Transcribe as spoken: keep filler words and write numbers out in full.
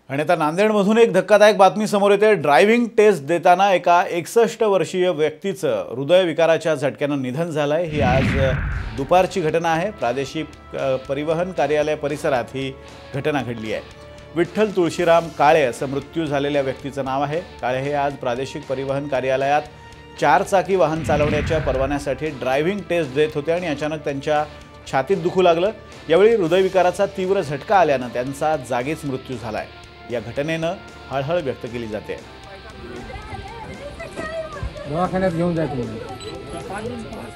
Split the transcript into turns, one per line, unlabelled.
आणि आता नांदेडमधून एक धक्कादायक बातमी समोर येते। ड्रायव्हिंग टेस्ट देताना एका एकसष्ट वर्षीय व्यक्तीचं हृदयविकाराच्या झटक्यानं निधन झालंय। ही आज दुपारची घटना आहे। प्रादेशिक परिवहन कार्यालय परिसरात ही घटना घडली आहे। विठ्ठल तुळशीराम काळे असं मृत्यू झालेल्या व्यक्तीचं नाव आहे। काळे हे आज प्रादेशिक परिवहन कार्यालयात चार चाकी वाहन चालवण्याच्या परवान्यासाठी ड्रायव्हिंग टेस्ट देत होते आणि अचानक त्यांच्या छातीत दुखू लागलं। यावेळी हृदयविकाराचा तीव्र झटका आल्यानं त्यांचा जागीच मृत्यू झालाय। या घटनेनं हळहळ व्यक्त केली जाते।
दवाखान्यात घेऊन जायचं